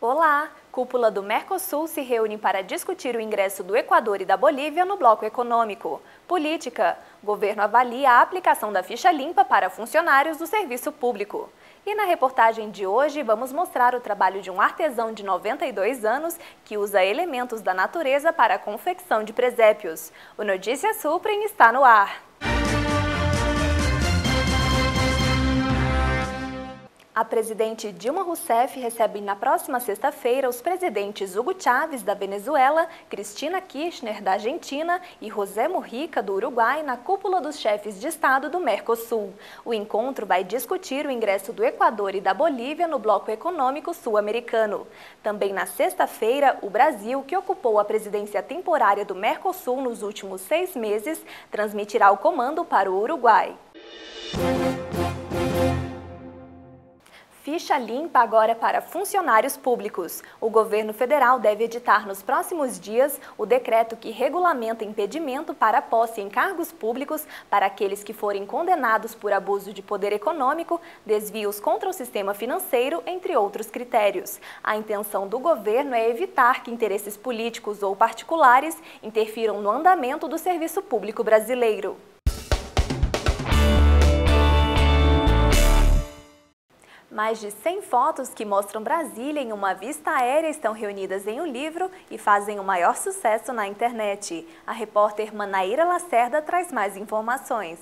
Olá! Cúpula do Mercosul se reúne para discutir o ingresso do Equador e da Bolívia no bloco econômico. Política. Governo avalia a aplicação da ficha limpa para funcionários do serviço público. E na reportagem de hoje vamos mostrar o trabalho de um artesão de 92 anos que usa elementos da natureza para a confecção de presépios. O Notícias Suprem está no ar. A presidente Dilma Rousseff recebe na próxima sexta-feira os presidentes Hugo Chávez, da Venezuela, Cristina Kirchner, da Argentina e José Mujica, do Uruguai, na cúpula dos chefes de Estado do Mercosul. O encontro vai discutir o ingresso do Equador e da Bolívia no bloco econômico sul-americano. Também na sexta-feira, o Brasil, que ocupou a presidência temporária do Mercosul nos últimos 6 meses, transmitirá o comando para o Uruguai. Ficha limpa agora para funcionários públicos. O governo federal deve editar nos próximos dias o decreto que regulamenta impedimento para posse em cargos públicos para aqueles que forem condenados por abuso de poder econômico, desvios contra o sistema financeiro, entre outros critérios. A intenção do governo é evitar que interesses políticos ou particulares interfiram no andamento do serviço público brasileiro. Mais de 100 fotos que mostram Brasília em uma vista aérea estão reunidas em um livro e fazem o maior sucesso na internet. A repórter Manaíra Lacerda traz mais informações.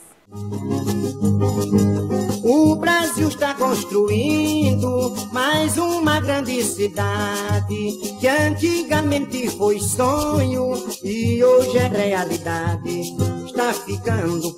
O Brasil está construindo mais uma grande cidade que antigamente foi sonho e hoje é realidade. Está ficando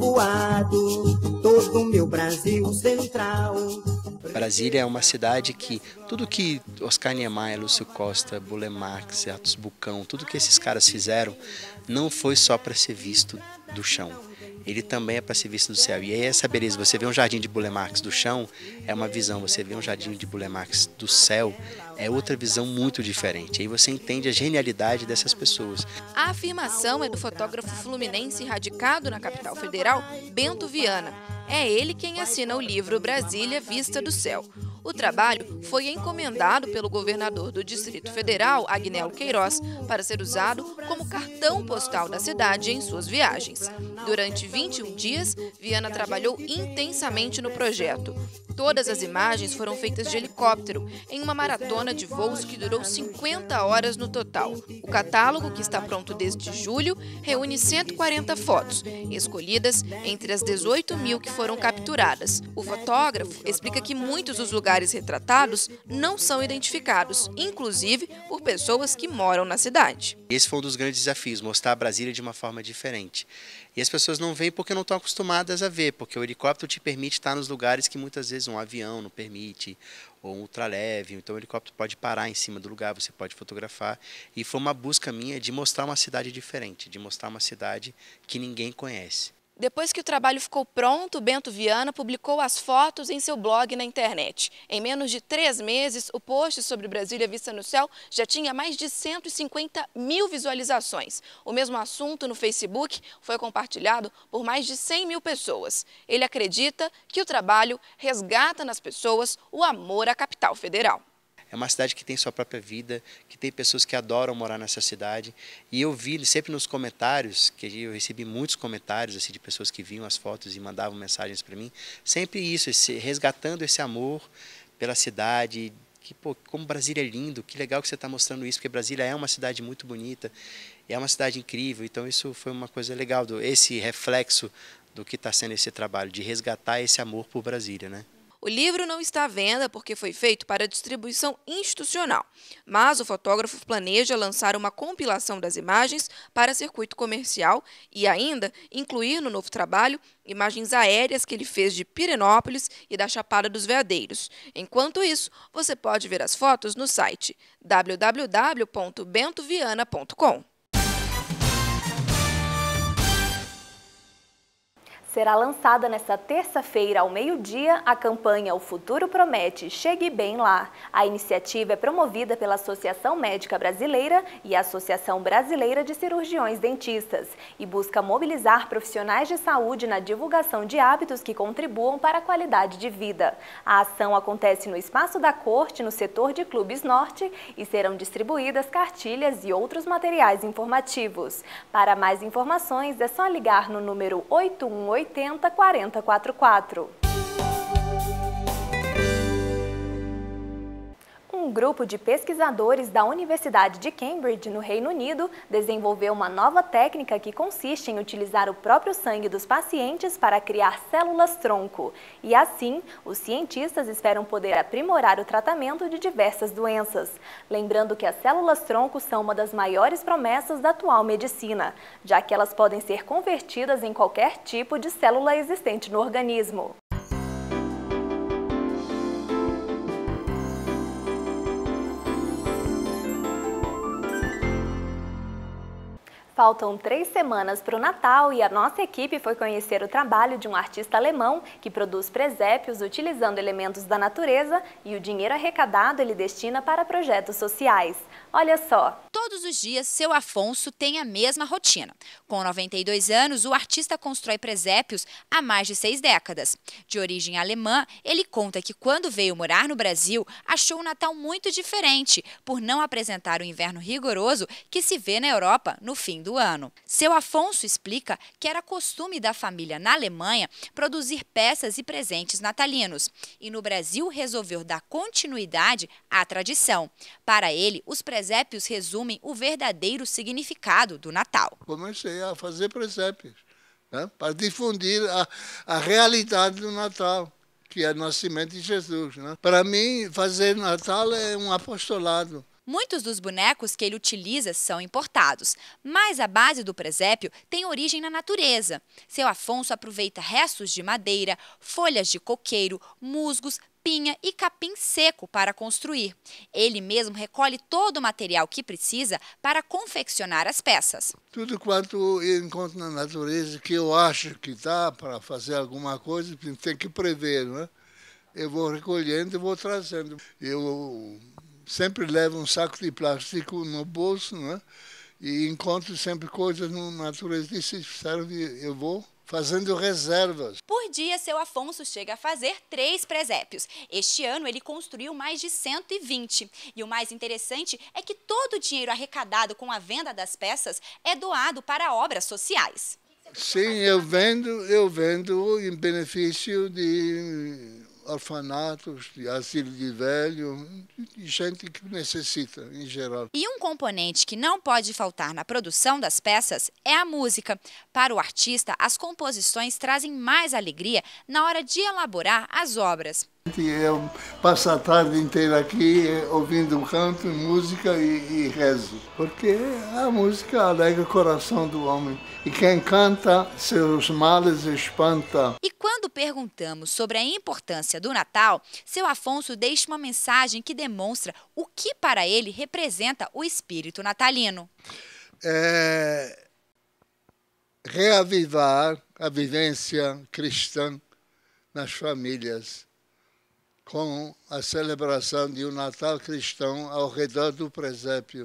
povoado todo o meu Brasil central. Brasília é uma cidade que tudo que Oscar Niemeyer, Lúcio Costa, Burle Marx, Atos Bucão, tudo que esses caras fizeram não foi só para ser visto do chão. Ele também é para ser visto do céu. E aí essa beleza, você vê um jardim de Burle Marx do chão, é uma visão. Você vê um jardim de Burle Marx do céu, é outra visão muito diferente. Aí você entende a genialidade dessas pessoas. A afirmação é do fotógrafo fluminense radicado na capital federal, Bento Viana. É ele quem assina o livro Brasília Vista do Céu. O trabalho foi encomendado pelo governador do Distrito Federal, Agnello Queiroz, para ser usado como cartão postal da cidade em suas viagens. Durante 21 dias, Viana trabalhou intensamente no projeto. Todas as imagens foram feitas de helicóptero, em uma maratona de voos que durou 50 horas no total. O catálogo, que está pronto desde julho, reúne 140 fotos, escolhidas entre as 18 mil que foram capturadas. O fotógrafo explica que muitos dos lugares retratados não são identificados, inclusive por pessoas que moram na cidade. Esse foi um dos grandes desafios, mostrar a Brasília de uma forma diferente. E as pessoas não veem porque não estão acostumadas a ver, porque o helicóptero te permite estar nos lugares que muitas vezes um avião não permite, ou um ultraleve, então o helicóptero pode parar em cima do lugar, você pode fotografar. E foi uma busca minha de mostrar uma cidade diferente, de mostrar uma cidade que ninguém conhece. Depois que o trabalho ficou pronto, Bento Viana publicou as fotos em seu blog na internet. Em menos de 3 meses, o post sobre Brasília Vista no Céu já tinha mais de 150 mil visualizações. O mesmo assunto no Facebook foi compartilhado por mais de 100 mil pessoas. Ele acredita que o trabalho resgata nas pessoas o amor à capital federal. É uma cidade que tem sua própria vida, que tem pessoas que adoram morar nessa cidade. E eu vi sempre nos comentários, que eu recebi muitos comentários assim, de pessoas que viam as fotos e mandavam mensagens para mim. Sempre isso, resgatando esse amor pela cidade. Que, pô, como Brasília é lindo, que legal que você está mostrando isso, porque Brasília é uma cidade muito bonita, é uma cidade incrível. Então isso foi uma coisa legal, esse reflexo do que está sendo esse trabalho, de resgatar esse amor por Brasília, né? O livro não está à venda porque foi feito para distribuição institucional, mas o fotógrafo planeja lançar uma compilação das imagens para circuito comercial e ainda incluir no novo trabalho imagens aéreas que ele fez de Pirenópolis e da Chapada dos Veadeiros. Enquanto isso, você pode ver as fotos no site www.bentoviana.com. Será lançada nesta terça-feira, ao meio-dia, a campanha O Futuro Promete, Chegue Bem Lá. A iniciativa é promovida pela Associação Médica Brasileira e a Associação Brasileira de Cirurgiões Dentistas e busca mobilizar profissionais de saúde na divulgação de hábitos que contribuam para a qualidade de vida. A ação acontece no Espaço da Corte, no setor de Clubes Norte, e serão distribuídas cartilhas e outros materiais informativos. Para mais informações, é só ligar no número 8180 4044. Um grupo de pesquisadores da Universidade de Cambridge, no Reino Unido, desenvolveu uma nova técnica que consiste em utilizar o próprio sangue dos pacientes para criar células-tronco. E assim, os cientistas esperam poder aprimorar o tratamento de diversas doenças. Lembrando que as células-tronco são uma das maiores promessas da atual medicina, já que elas podem ser convertidas em qualquer tipo de célula existente no organismo. Faltam 3 semanas para o Natal e a nossa equipe foi conhecer o trabalho de um artista alemão que produz presépios utilizando elementos da natureza e o dinheiro arrecadado ele destina para projetos sociais. Olha só! Todos os dias, seu Afonso tem a mesma rotina. Com 92 anos, o artista constrói presépios há mais de 6 décadas. De origem alemã, ele conta que quando veio morar no Brasil, achou o Natal muito diferente, por não apresentar o inverno rigoroso que se vê na Europa no fim do ano. Seu Afonso explica que era costume da família na Alemanha produzir peças e presentes natalinos, e no Brasil resolveu dar continuidade à tradição. Para ele, os presépios resumem o verdadeiro significado do Natal. Comecei a fazer presépios, né, para difundir a realidade do Natal, que é o nascimento de Jesus, né? Para mim, fazer Natal é um apostolado. Muitos dos bonecos que ele utiliza são importados, mas a base do presépio tem origem na natureza. Seu Afonso aproveita restos de madeira, folhas de coqueiro, musgos, pinha e capim seco para construir. Ele mesmo recolhe todo o material que precisa para confeccionar as peças. Tudo quanto eu encontro na natureza que eu acho que dá para fazer alguma coisa, tem que prever, né? Eu vou recolhendo e vou trazendo. Eu sempre levo um saco de plástico no bolso, né? E encontro sempre coisas na natureza e se serve, eu vou fazendo reservas. Por dia, seu Afonso chega a fazer 3 presépios. Este ano, ele construiu mais de 120. E o mais interessante é que todo o dinheiro arrecadado com a venda das peças é doado para obras sociais. Sim, eu vendo em benefício de orfanatos, de asilo de velho, de gente que necessita, em geral. E um componente que não pode faltar na produção das peças é a música. Para o artista, as composições trazem mais alegria na hora de elaborar as obras. Eu passo a tarde inteira aqui ouvindo canto, música e rezo, porque a música alegra o coração do homem. E quem canta, seus males espanta. E quando perguntamos sobre a importância do Natal, seu Afonso deixa uma mensagem que demonstra o que para ele representa o espírito natalino. Reavivar a vivência cristã nas famílias, com a celebração de um Natal cristão ao redor do presépio.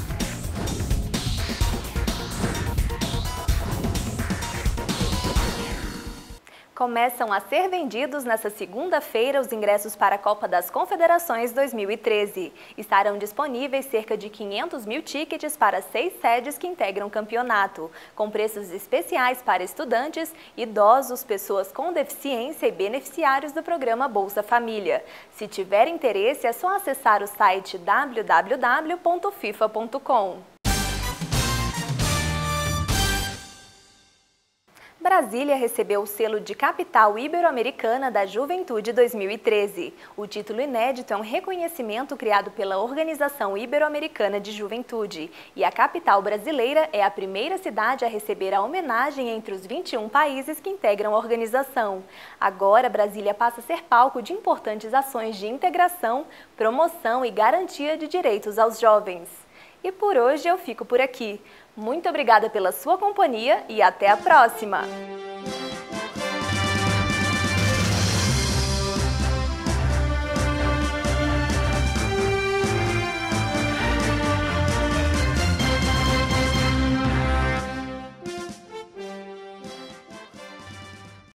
Começam a ser vendidos nesta segunda-feira os ingressos para a Copa das Confederações 2013. Estarão disponíveis cerca de 500 mil tickets para 6 sedes que integram o campeonato, com preços especiais para estudantes, idosos, pessoas com deficiência e beneficiários do programa Bolsa Família. Se tiver interesse, é só acessar o site www.fifa.com. Brasília recebeu o selo de Capital Ibero-Americana da Juventude 2013. O título inédito é um reconhecimento criado pela Organização Ibero-Americana de Juventude. E a capital brasileira é a primeira cidade a receber a homenagem entre os 21 países que integram a organização. Agora, Brasília passa a ser palco de importantes ações de integração, promoção e garantia de direitos aos jovens. E por hoje eu fico por aqui. Muito obrigada pela sua companhia e até a próxima!